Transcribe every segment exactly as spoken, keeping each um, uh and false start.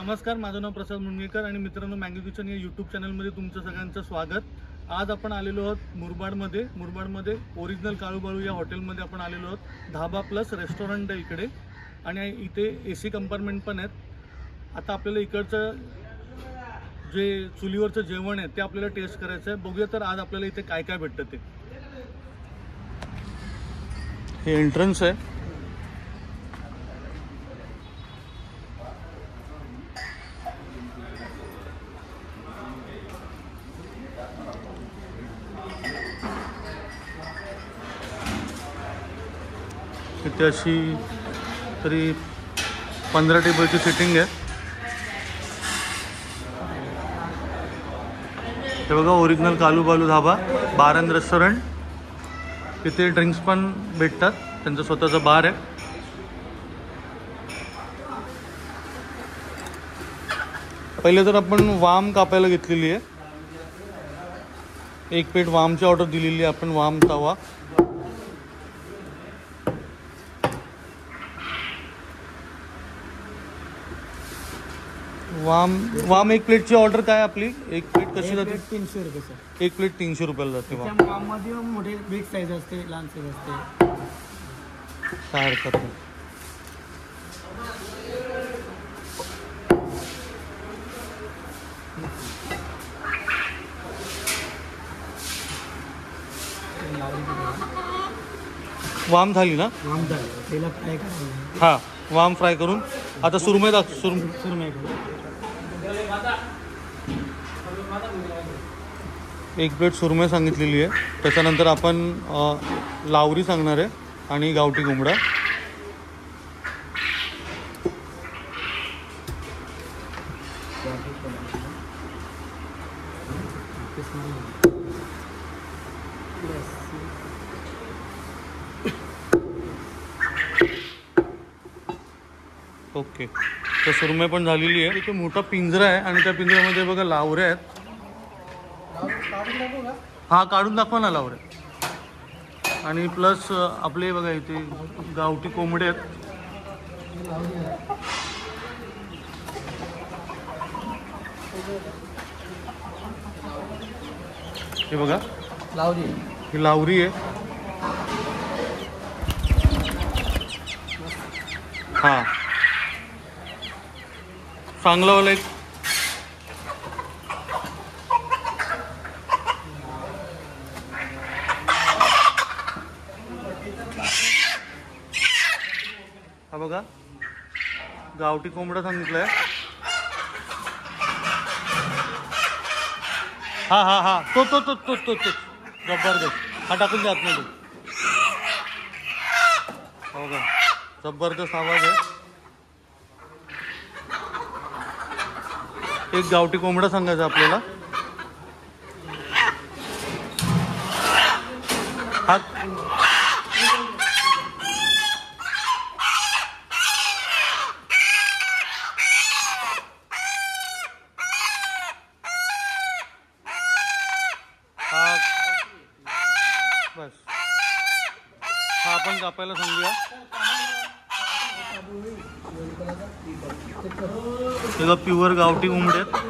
नमस्कार, माझं नाव प्रसाद मुंगेकर आणि मित्रांनो मँगो किचन या यूट्यूब चॅनलमध्ये तुमचं सगळ्यांचं स्वागत. आज आपण आलेलो आहोत मुरबाडमध्ये. मुरबाडमध्ये ओरिजिनल काळूबाळू या हॉटेलमध्ये आपण आलेलो आहोत. धाबा प्लस रेस्टॉरंट आहे इकडे आणि इथे ए सी कंपार्टमेंट पण आहेत. आता आपल्याला इकडचं जे चुलीवरचं जेवण आहे ते आपल्याला टेस्ट करायचं आहे. बघूया तर आज आपल्याला इथे काय काय भेटतं ते. हे एंट्रन्स आहे. इथे अशी तरी पंधरा टेबलची सिटिंग आहे. हे बघा original Kalubalu dhaba bar and restaurant. इथे ड्रिंक्स पण भेटतात, त्यांचं स्वतःचं बार आहे. पहिले तर आपण वाम कापायला घेतलेली आहे. एक प्लेट वामची ऑर्डर दिलेली आहे आपण. वाम तवा वाम वाम एक प्लेटची ऑर्डर काय आपली? एक प्लेट कशी जाते? तीनशे रुपये सर. एक प्लेट तीनशे रुपयाला जाते. वाम वाममध्ये मोठे बिग साईज असते, लहान साईज असते. काय हरकत नाही. वाम झाली ना? वाम झालं, त्याला फ्राय करायला. हां, वाम फ्राय करून आता सुरमई दाख सुरम सुरमई करू. एक प्लेट सुरमई सांगितलेली आहे. त्याच्यानंतर आपण लावरी सांगणार आहे आणि गावठी कोंबडा. ओके, तर सुरमई पण झालेली आहे. इथे मोठा पिंजरा आहे आणि त्या पिंजऱ्यामध्ये बघा लावरे आहेत. हा, काढून दाखवा ना लावरे. आणि प्लस आपले बघा इथे गावठी कोंबडे आहेत. हे बघा लावली, ही लावरी आहे. हा, चांगला वाला एक हा बघा गावठी कोंबडा सांगितलाय. हा हा हा तो तो तो तो तो तो जबरदस्त. हा टाकून द्या आतमध्ये. हो का, जबरदस्त आवाज आहे. एक गावठी कोंबडा सांगायचा आपल्याला. हा हा बस. हा आपण कापायला सांगूया. हे प्युअर गावठी कोंबडे आहेत.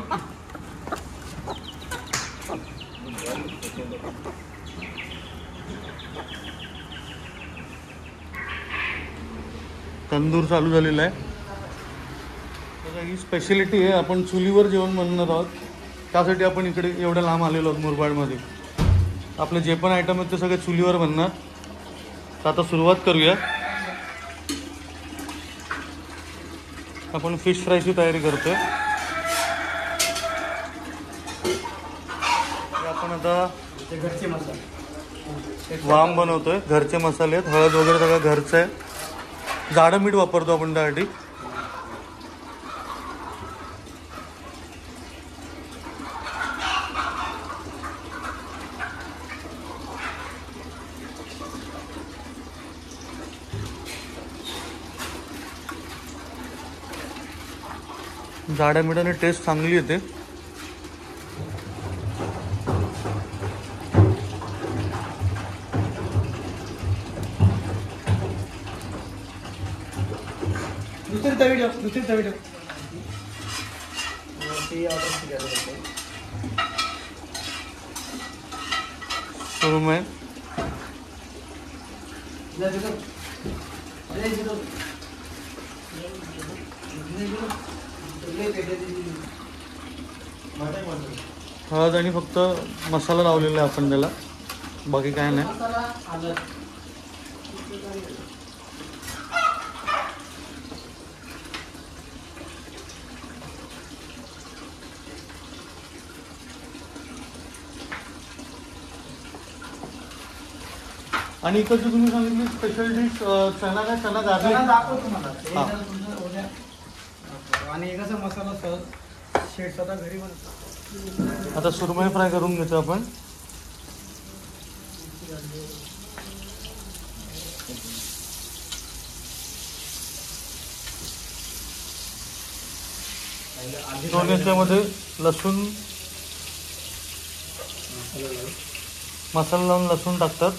तंदूर चालू झालेला आहे. ही स्पेशलिटी आहे. आपण चुलीवर जेवण बनवणार आहोत, त्यासाठी आपण इकडे एवढं लांब आलेलो आहोत मुरबाडमध्ये. आपले जे पण आयटम आहेत ते सगळे चुलीवर बनणार. तर आता सुरुवात करूया. आपण फिश फ्रायची तयारी करतोय. आपण आता घरचे मसाले, वाम बनवतोय. घरचे मसाले आहेत, हळद वगैरे सगळं घरचं आहे. जाडं मीठ वापरतो आपण त्यासाठी. जाड्या मिठाने टेस्ट चांगली येते. दुसरी तवी ठेव, दुसरी तवी ठेव. ती ऑर्डर केली सुरमई हळद आणि फक्त मसाला लावलेला आहे आपण त्याला, बाकी काय नाही. आणि इकडची तुम्ही सांगितली स्पेशल डिश चना काय चना गार्लिक दाखवतो तुम्हाला ते हा. जरा तुमचं उद्या. आणि कसा मसाला सहज शेट स्वतः घरी बनवतो. आता सुरमई फ्राय करून घेतो आपण. दोन याच्यामध्ये लसूण मसाला लावून लसूण टाकतात.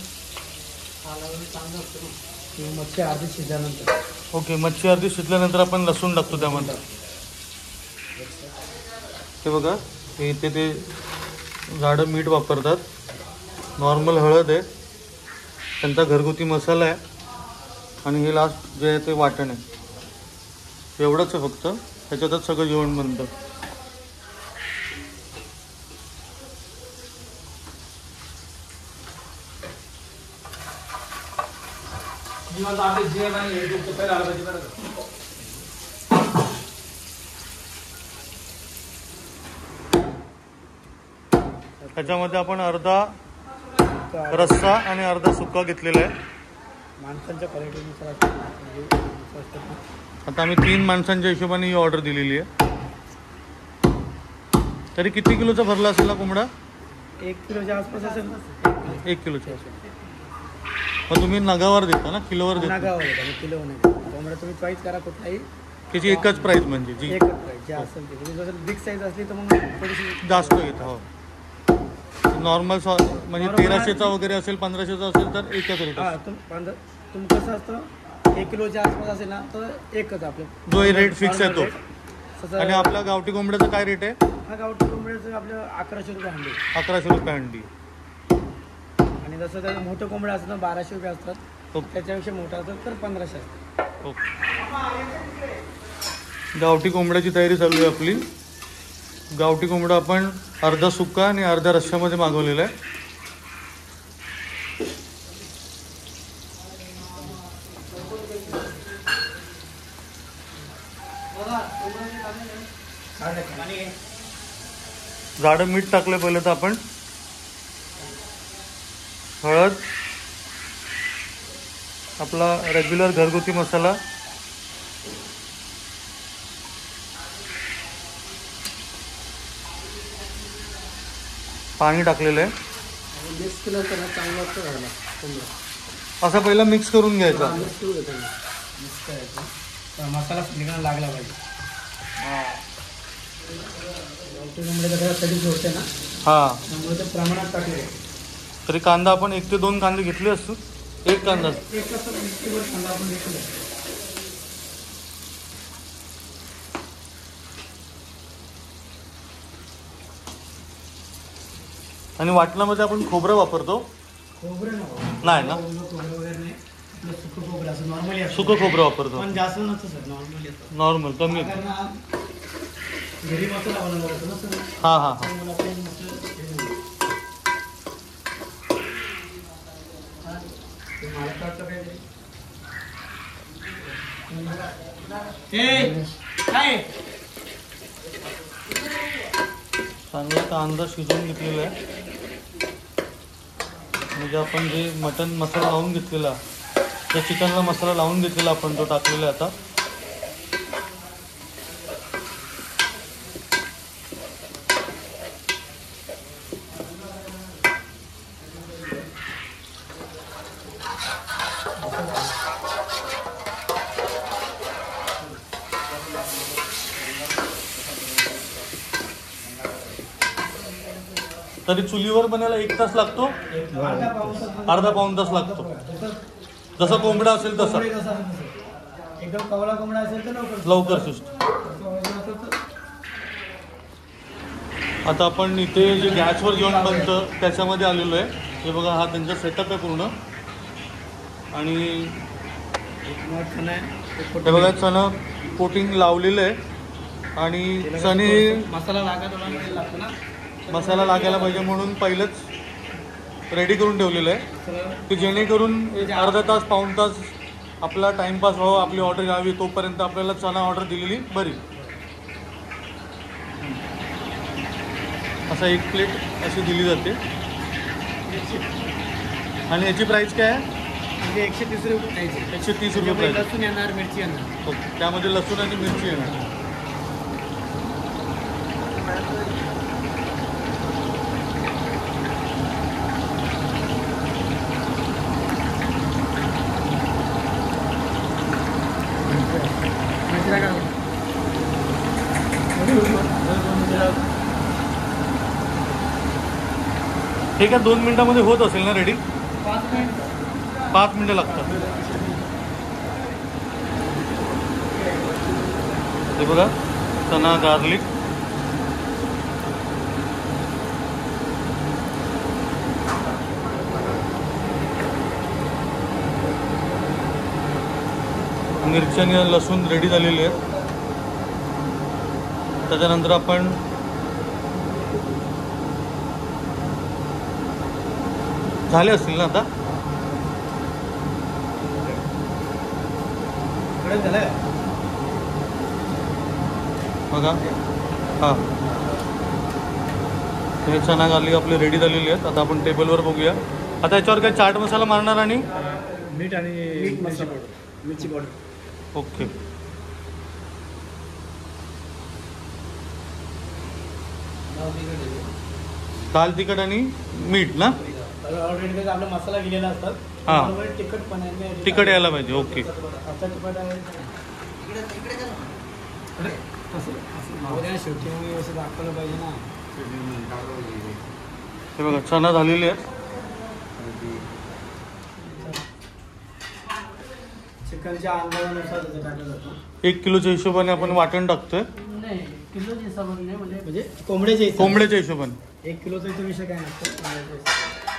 मच्छी अर्धी शिजल्यानंतर ओके, मच्छी अर्धी शिजल्यानंतर आपण लसूण टाकतो त्यामध्ये. ते बघा हे इथे ते झाडं मीठ वापरतात, नॉर्मल हळद आहे, त्यांचा घरगुती मसाला आहे आणि हे लास्ट जे आहे ते वाटण आहे. एवढंच आहे फक्त, त्याच्यातच सगळं जेवण बनतं. त्याच्यामध्ये आपण अर्धा रस्सा आणि अर्धा सुक्का घेतलेला आहे. माणसांच्या क्वालिटीनुसार आता आम्ही तीन माणसांच्या हिशोबाने ही ऑर्डर दिलेली आहे. तरी किती किलोचा भरला असेल ना कोंबडा? एक किलोच्या आसपास असेल ना. एक किलोचा असेल. मग तुम्ही नगावर देता ना, किलोवर देता? नागावर येतं, किलो नाही. त्यामुळे तुम्ही चॉईस करा कुठलाही, त्याची एकच प्राइस म्हणजे जी एकच प्राईस जे असेल ते. म्हणजे जर बिग साईज असली तर मग थोडीशी जास्त येतं. हो, नॉर्मल म्हणजे तेराशेचा वगैरे असेल, पंधराशेचा असेल तर एकच रेट हां. तुम पंधरा तुम कसं असतं, एक किलोच्या आसपास असेल ना तर एकच आपलं जो रेट फिक्स आहे तो. तसं आणि आपला गावठी कोंबड्याचा काय रेट आहे? हा गावठी कोंबड्याचं आपलं अकराशे रुपये हंडी. अकराशे रुपये अंडी. आणि जसं त्याचं मोठं कोंबडं असतं ना बाराशे रुपये असतात. ओके त्याच्यापेक्षा मोठं असतं तर पंधराशे असतं. ओके. गावठी कोंबड्याची तयारी चालू आहे आपली. गावठी कोंबडा आपण अर्धा सुक्का आणि अर्ध्या रश्श्यामध्ये मागवलेला आहे. जाडं मीठ टाकलं पहिलं तर आपण, हळद, आपला रेग्युलर घरगुती मसाला, पाणी टाकलेलं आहे. मिक्स केलं तर चांगलं असतं घालायला कोंबडा. असं पहिला मिक्स करून घ्यायचा. मिक्स करू देतो मिक्स करायचं, तर मसाला निघायला लागला पाहिजे. गावठी कोंबड्याचा कधी सोडते ना, हां, त्यामुळे ते प्रमाणात टाकले. तरी कांदा आपण एक ते दोन कांदे घेतले असतो. एक कांदा एक तास मिक्सरवर कांदा आपण घेतला. आणि वाटणामध्ये आपण खोबरं वापरतो. खोबरं नको. नाही ना, खोबरं वगैरे नाही. आपलं सुकं खोबरं असं नॉर्मली असतं. सुकं खोबरं वापरतो. पण जास्त नसतं सर, नॉर्मली येतं. नॉर्मल कमी. कारण हा घरी मसाला बनवला जातो ना सर. हां हां हां. त्यामुळे आपण मसाला ते मालकाचं काहीतरी ए काय चांगला कांदा शिजवून घेतलेला आहे. म्हणजे आपण जे मटन मसाला लावून घेतलेला, त्या चिकनला मसाला लावून घेतलेला आपण तो टाकलेला आहे आता. तरी चुलीवर बनायला एक तास लागतो, अर्धा पाऊण तास लागतो. जसा कोंबडा असेल तसा. एकदम कवळा कोंबडा असेल तर लवकर लवकर शिजतो. आता आपण इथे जे गॅसवर जेवण बनतं त्याच्यामध्ये आलेलो आहे. हे बघा, हा त्यांचा सेटअप आहे पूर्ण. आणि हे बघा, चणं कोटिंग लावलेलं आहे. आणि चणे मसाला लागायला थोडा वेळ लागतो ना, मसाला लागायला पाहिजे म्हणून पहिलंच रेडी करून ठेवलेलं आहे की जेणेकरून एक अर्धा तास पाऊण तास आपला टाईमपास व्हावा, आपली ऑर्डर यावी, तोपर्यंत आपल्याला चणा ऑर्डर दिलेली बरी. असा एक प्लेट अशी दिली जाते. आणि याची प्राईस काय आहे? म्हणजे एकशे तीस रुपये द्यायचे. एकशे तीस रुपये प्राईस. लसूण येणार, मिरची येणार. ओके, त्यामध्ये लसूण आणि मिरची येणार. ठीक आहे, दोन मिनिटामध्ये होत असेल ना रेडी? पाच मिनिट पाच मिनिटं लागतात. हे बघा, चना गार्लिक, मिरची आणि लसूण रेडी झालेले आहेत. त्याच्यानंतर आपण झाले असतील ना आता? झालं बघा, हां, हे चना गार्लिक आपले रेडी झालेले आहेत. आता आपण टेबलवर बघूया. आता याच्यावर काय चाट मसाला मारणार आणि मीठ आणि मिरची पावडर. मिरची पावडर. ओके. दाल तिखट आणि मीठ ना? ऑलरेडी त्याचा आपला मसाला गेलेला असतात. हां, तिखट पण आहे, तिखट यायला पाहिजे. ओके. आता तिखट आहे शेवटी असं दाखवलं पाहिजे ना. हे बघा, चना झालेले आहेत. चिकनच्या अंदाजानुसार त्याचं टाकलं जातं. एक किलोच्या हिशोबाने आपण वाटण टाकतोय. नाही, किलोच्या हिशोबाने म्हणजे म्हणजे कोंबड्याच्या हिशोबाने. कोंबड्याच्या हिशोबाने. एक किलोचा इथे विषय काय नसतो.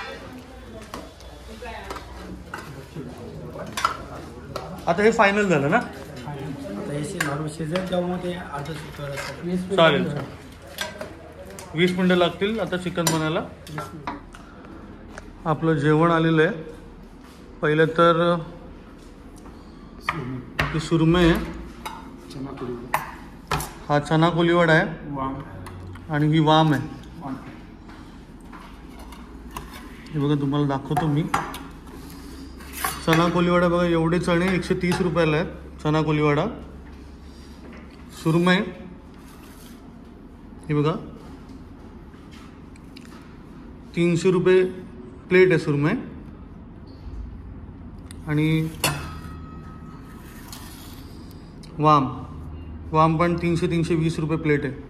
आता हे फायनल झालं ना? आता हे नॉर्मल शिजेल तेव्हा मग ते अर्ध सुकं चालेल. वीस मिनटं लागतील आता चिकन बनायला. आपलं जेवण आलेलं आहे. पहिलं तर ही सुरमई आहे, हा चना कोलीवाडा आहे आणि ही वाम आहे. हे बघा, तुम्हाला दाखवतो मी. चना कोलीवाडा बघा, एवढे चणे एकशे तीस रुपयाला आहेत. चना कोलीवाडा. सुरमई हे बघा, तीनशे रुपये प्लेट आहे सुरमई. आणि वाम वाम पण तीनशे तीनशे वीस रुपये प्लेट आहे.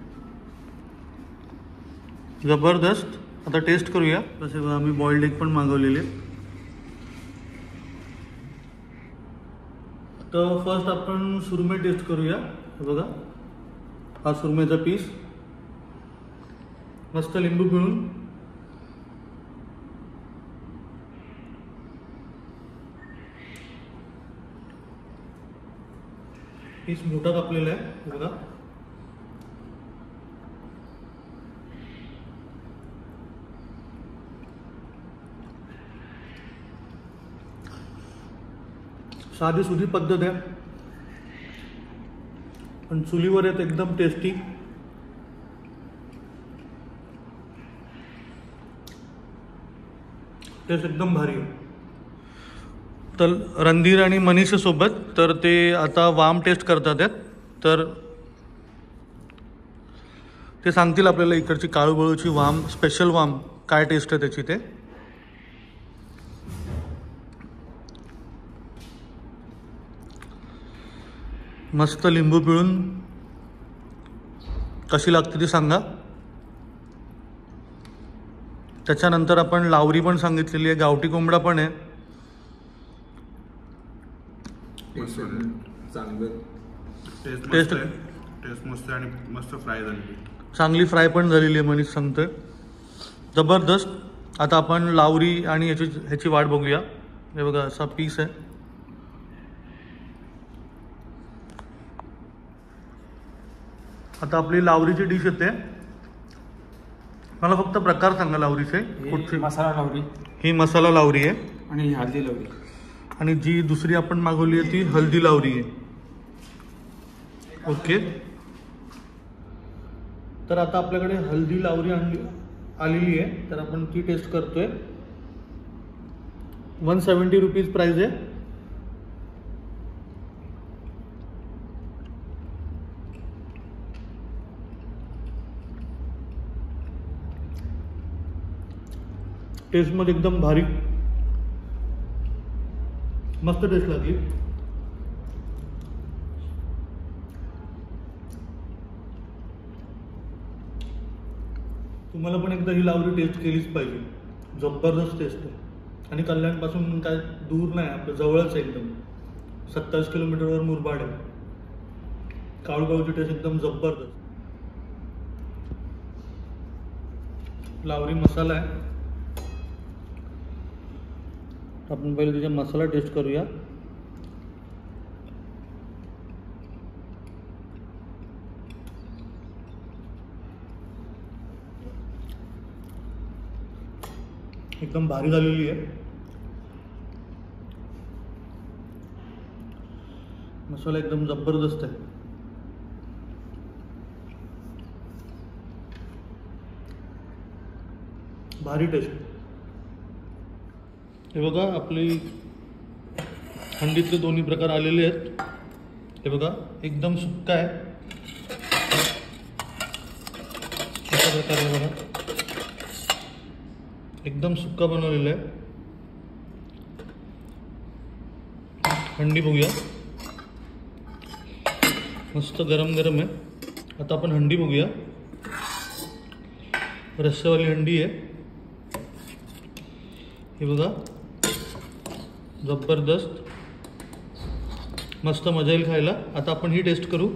जबरदस्त. आता टेस्ट करूया. तसे बघा, आम्ही बॉइल्ड एग पण मागवलेले. तर फर्स्ट आपण सुरमई टेस्ट करूया. हे बघा, हा सुरमईचा पीस मस्त लिंबू पिळून. पीस मोठा कापलेला आहे. हे बघा, साधी सुधी पद्धत आहे पण चुलीवर येत एकदम टेस्टी. टेस्ट एकदम भारी आहे. तर रणधीर आणि मनीष सोबत तर ते आता वाम टेस्ट करतात आहेत. तर ते सांगतील आपल्याला इकडची काळूबळूची वाम, स्पेशल वाम काय टेस्ट आहे त्याची. ते मस्त लिंबू पिळून कशी लागते ती सांगा. त्याच्यानंतर आपण लावरी पण सांगितलेली आहे, गावठी कोंबडा पण आहे. चांगलं टेस्ट टेस्ट टेस्ट मस्त आणि मस्त फ्राय झाली. चांगली फ्राय पण झालेली आहे मनीष सांगतोय. जबरदस्त. आता आपण लावरी आणि ह्याची ह्याची वाट बघूया. हे बघा असा पीस आहे. आता आपली लावरीची डिश येते. मला फक्त प्रकार सांगा लावरीचे कुठची. मसाला लावरी, ही मसाला लावरी आहे आणि ही हळदी लावरी, आणि जी दुसरी आपण मागवली आहे ती हल्दी लावरी आहे. ओके. तर आता आपल्याकडे हल्दी लावरी आणली आलेली आहे, तर आपण ती टेस्ट करतोय. वन सेवन्टी रुपीज प्राइस आहे. टेस्ट मध्ये एकदम भारी, मस्त टेस्ट लागली. तुम्हाला पण एकदा ही लावरी टेस्ट केलीच पाहिजे. जबरदस्त टेस्ट आहे. आणि कल्याणपासून काय दूर नाही, आपलं जवळच आहे एकदम. सत्तावीस किलोमीटरवर मुरबाड आहे. काळूबाळूची टेस्ट एकदम जबरदस्त. लावरी मसाला आहे. आपण पहिले त्याचा मसाला टेस्ट करूया. एकदम भारी झालेली आहे. मसाला एकदम जबरदस्त आहे. भारी टेस्ट. हे बघा आपली हंडीतले दोन्ही प्रकार आलेले आहेत. हे बघा एकदम सुक्का आहे. अशा प्रकारे बघा एकदम सुक्का बनवलेला आहे. हंडी बघूया, मस्त गरम गरम आहे. आता आपण हंडी बघूया. रस्स्यावाली हंडी आहे. हे बघा जबरदस्त, मस्त मजा येईल खायला. आता आपण ही टेस्ट करू.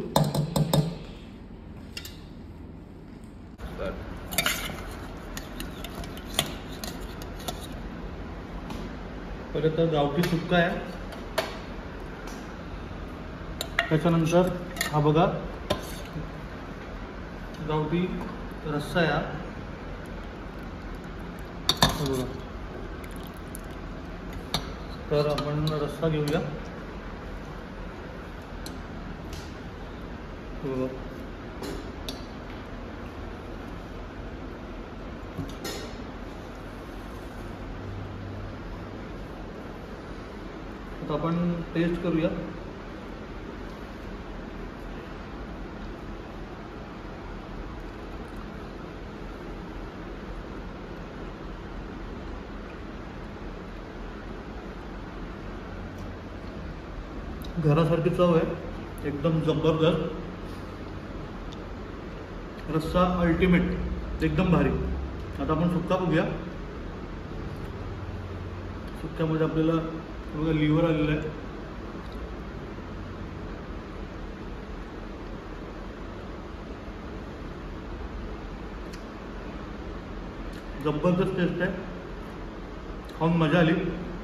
पहिले तर गावठी सुक्का आहे, त्याच्यानंतर हा बघा गावठी रस्सा आहे. हा बघा. तर आपण रस्सा घेऊया. बघा आता आपण टेस्ट करूया. घरासारखी चव आहे, एकदम जबरदस्त. रस्सा अल्टिमेट, एकदम भारी. आता आपण सुक्का बघूया. सुक्क्यामध्ये आपल्याला बघा लिव्हर आलेलं आहे. जबरदस्त टेस्ट आहे, खाऊन मजा आली.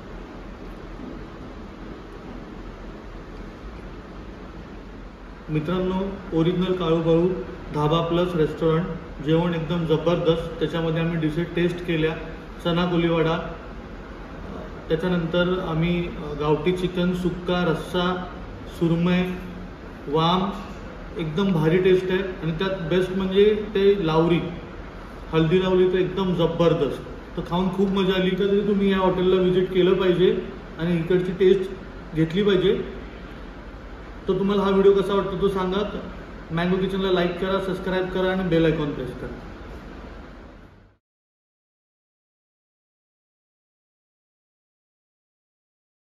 मित्रांनो, original Kalubalu dhaba plus restaurant जेवण एकदम जबरदस्त. त्याच्यामध्ये आम्ही डिशेस टेस्ट केल्या. चना कोलीवाडा, त्याच्यानंतर आम्ही गावठी चिकन, सुक्का, रस्सा, सुरमई, वाम, एकदम भारी टेस्ट आहे. आणि त्यात बेस्ट म्हणजे ते लावरी, हल्दी लावली तर एकदम जबरदस्त. तर खाऊन खूप मजा आली. कधी तुम्ही या हॉटेलला व्हिजिट केलं पाहिजे आणि इकडची टेस्ट घेतली पाहिजे. तर तुम्हाला हा व्हिडिओ कसा वाटतो तो सांगा. मँगो किचनला लाईक करा, सबस्क्राईब करा आणि बेल आयकॉन प्रेस करा.